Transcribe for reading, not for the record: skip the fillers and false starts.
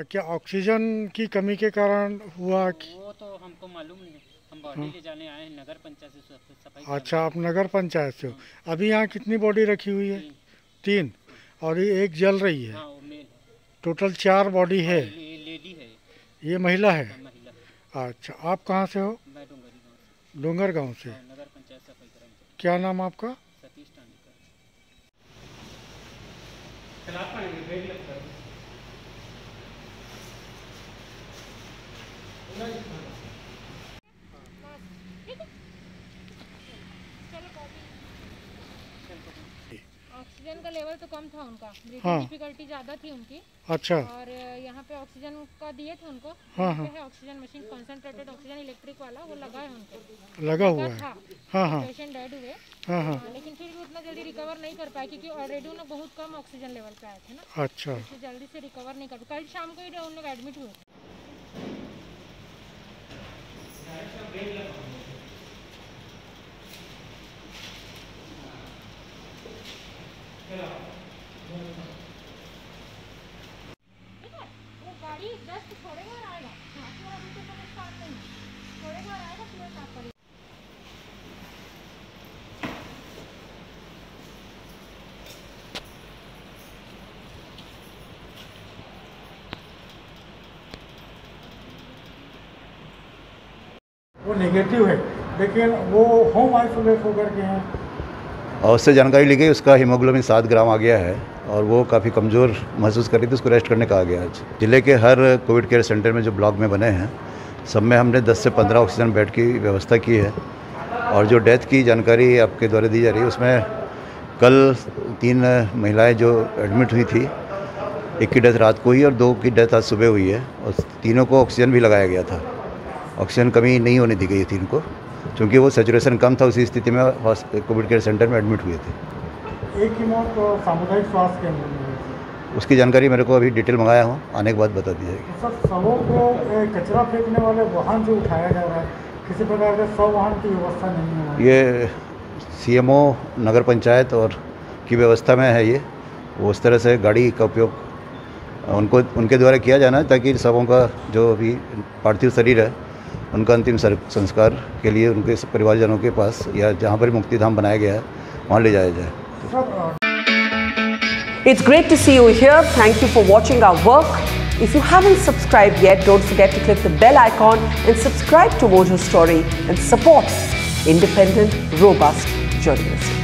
क्या ऑक्सीजन की कमी के कारण हुआ? वो तो हमको मालूम नहीं है, हम बॉडी ले जाने आए हैं नगर पंचायत से सफाई। अच्छा, आप नगर पंचायत से हो। अभी यहाँ कितनी बॉडी रखी हुई है? 3। और ये एक जल रही है। हाँ, वो मेल है। टोटल 4 बॉडी है। ये लेडी है। ये महिला है? महिला। अच्छा, आप कहाँ से हो? मैं डोंगरी गाँव से। डोंगर गांव से। नगर पंचायत सफाई कर्मचारी। क्या नाम आपका? सतीश टांडीकर। ऑक्सीजन का लेवल तो कम था उनका, हाँ। डिफिकल्टी ज़्यादा थी उनकी। अच्छा। और यहाँ पे ऑक्सीजन का दिए थे उनको। हाँ, हाँ। है oxygen machine, concentrated oxygen electric वाला, वो लगा है उनको। लगा हुआ है। था। हाँ, हाँ। पेशेंट डेड हुए। हाँ, हाँ। लेकिन फिर भी उतना जल्दी रिकवर नहीं कर पाए क्योंकि ऑलरेडी उन्हें बहुत कम ऑक्सीजन लेवल पे आए थे ना। अच्छा। इसलिए जल्दी से रिकवर नहीं कर पाए। कल शाम को ही उन लोग एडमिट हुए थे। वो गाड़ी जस्ट छोड़ेगा और आएगा। अभी तो कोई स्टार्ट नहीं है, छोड़ेगा और आएगा फिर स्टार्ट करेगा। वो नेगेटिव है, लेकिन वो होम आइसोलेट होकर के हैं। और उससे जानकारी ली गई, उसका हीमोग्लोबिन 7 ग्राम आ गया है और वो काफ़ी कमज़ोर महसूस कर रही थी, उसको रेस्ट करने कहा गया आज। जिले के हर कोविड केयर सेंटर में जो ब्लॉक में बने हैं, सब में हमने 10 से 15 ऑक्सीजन बेड की व्यवस्था की है। और जो डेथ की जानकारी आपके द्वारा दी जा रही है, उसमें कल 3 महिलाएं जो एडमिट हुई थी, एक की डेथ रात को हुई और 2 की डेथ आज सुबह हुई है। और तीनों को ऑक्सीजन भी लगाया गया था। ऑक्सीजन कमी नहीं होने दी गई थी इनको, क्योंकि वो सैचुरेशन कम था। उसी स्थिति में कोविड केयर सेंटर में एडमिट हुए थे। एक की मौत सामुदायिक स्वास्थ्य केंद्र में हुई थी। उसकी जानकारी मेरे को अभी डिटेल मंगाया हूँ, आने के बाद बता दी जाएगी। सर, शवों को कचरा फेंकने वाले वाहन से उठाया जा रहा है, किसी प्रकार के शव वाहन की व्यवस्था नहीं है। ये CMO नगर पंचायत और की व्यवस्था में है। ये वो उस तरह से गाड़ी का उपयोग उनके द्वारा किया जाना है, ताकि शवों का जो अभी पार्थिव शरीर है, उनका अंतिम संस्कार के लिए उनके परिवारजनों के पास या जहाँ पर मुक्तिधाम बनाया गया है, वहाँ ले जाया जाए। It's great to see you here. Thank you for watching our work. If you haven't subscribed yet, don't forget to click the bell icon and subscribe to Mojo Story and support independent, robust journalism.